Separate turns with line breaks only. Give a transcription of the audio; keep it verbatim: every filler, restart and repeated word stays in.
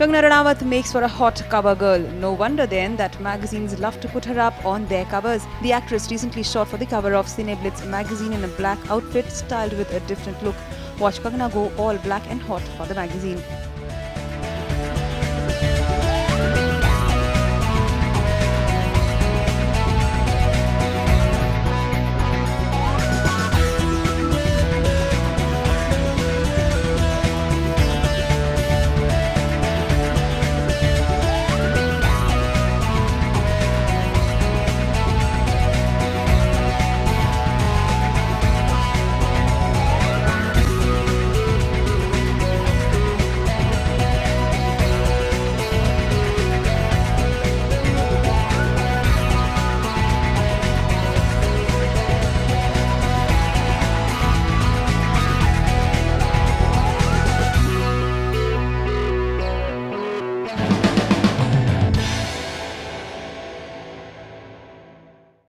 Kangna Ranaut makes for a hot cover girl. No wonder then that magazines love to put her up on their covers. The actress recently shot for the cover of Cine Blitz magazine in a black outfit styled with a different look. Watch Kangna go all black and hot for the magazine.